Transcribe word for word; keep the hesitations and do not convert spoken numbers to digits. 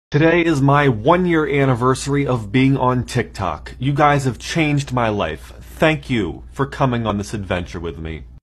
Today is my one year anniversary of being on TikTok. You guys have changed my life. Thank you for coming on this adventure with me.